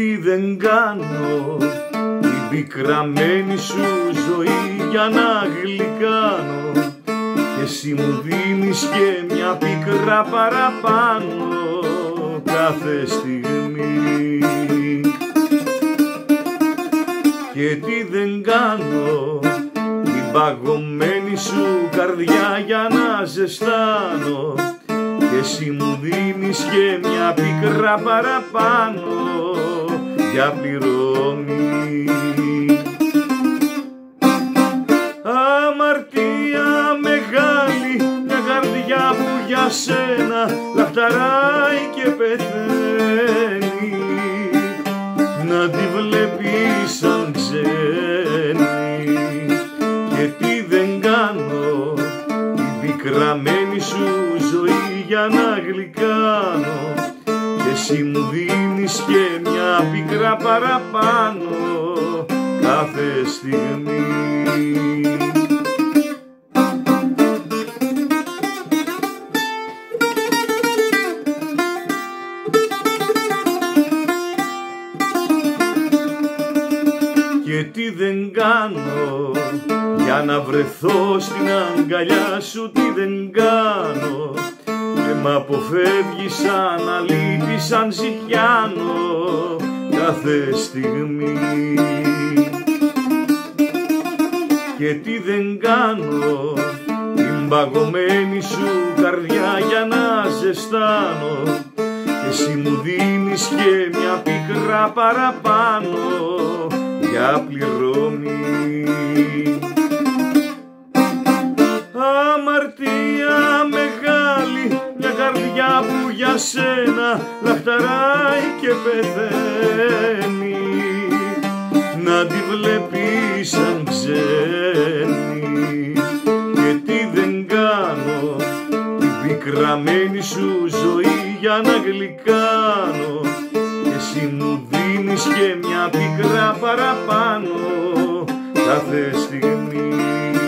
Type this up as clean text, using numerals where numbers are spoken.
τι δεν κάνω την πικραμένη σου ζωή για να γλυκάνω, και εσύ μου δίνεις και μια πίκρα παραπάνω κάθε στιγμή. Και τι δεν κάνω την παγωμένη σου καρδιά για να ζεστάνω, και εσύ μου δίνεις και μια πίκρα παραπάνω για πληρωμή. Αμαρτία μεγάλη, μια καρδιά που για σένα λαχταράει και πεθαίνει, να τη βλέπεις σαν ξένη. Και τι δεν κάνω την πικραμένη σου ζωή για να γλυκάνω, και εσύ μου δίνεις και μια πίκρα παραπάνω κάθε στιγμή. Και τι δεν κάνω για να βρεθώ στην αγκαλιά σου, τι δεν κάνω, και μ' αποφεύγεις σαν αλήτη, σαν ζητιάνο κάθε στιγμή. Και τι δεν κάνω την παγωμένη σου καρδιά για να ζεστάνω, και εσύ μου δίνεις και μια πίκρα παραπάνω για πληρωμή. Αμαρτία μεγάλη, μια καρδιά που για σένα λαχταράει και πεθαίνει, να τη βλέπεις σαν ξένη. Και τι δεν κάνω την πικραμένη σου ζωή για να γλυκάνω, και εσύ μου δίνεις και μια πίκρα παραπάνω κάθε στιγμή.